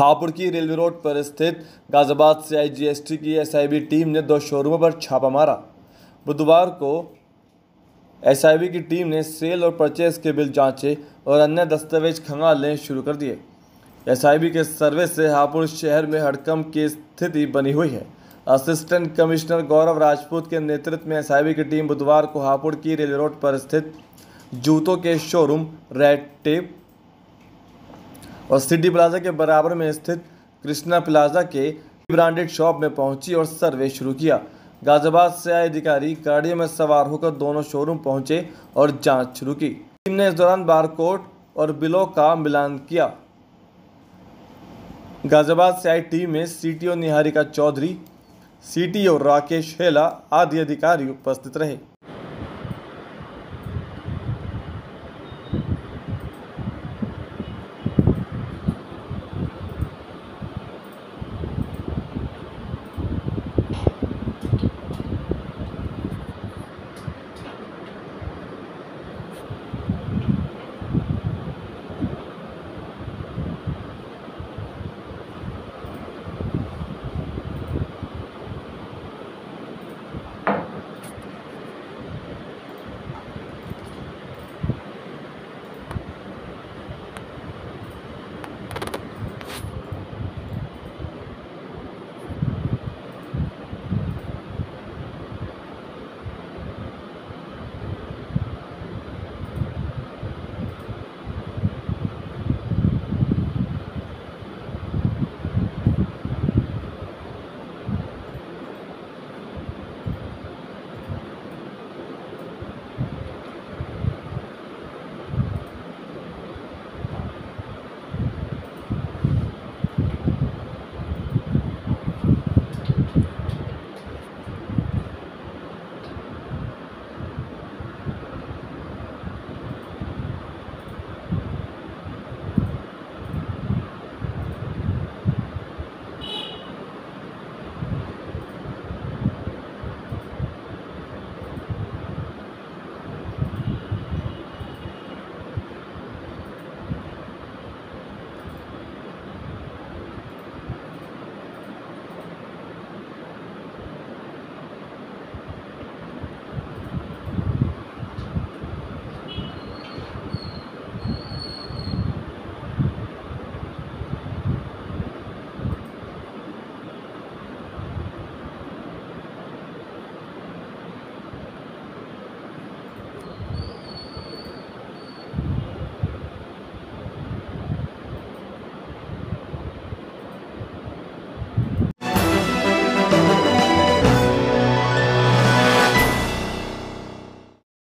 हापुड़ की railway road पर स्थित गाजियाबाद से आई जीएसटी की एसआईबी टीम ने 2 शोरूमों पर छापा मारा। बुधवार को एसआईबी की टीम ने सेल और परचेज के बिल जांचे और अन्य दस्तावेज खंगालने शुरू कर दिए। एसआईबी के सर्वे से हापुड़ शहर में हड़कंप की स्थिति बनी हुई है। असिस्टेंट कमिश्नर गौरव राजपूत के नेतृत्व में एसआईबी की टीम बुधवार को हापुड़ की रेलवे रोड पर स्थित जूतों के शोरूम रेड टेप और सिटी प्लाजा के बराबर में स्थित कृष्णा प्लाजा के ब्रांडेड शॉप में पहुंची और सर्वे शुरू किया। गाजियाबाद से आए अधिकारी गाड़ियों में सवार होकर दोनों शोरूम पहुंचे और जांच शुरू की। टीम ने इस दौरान बारकोड और बिलों का मिलान किया। गाजियाबाद से आई टीम में सीटीओ निहारिका चौधरी, सीटीओ राकेश हेला आदि अधिकारी उपस्थित रहे।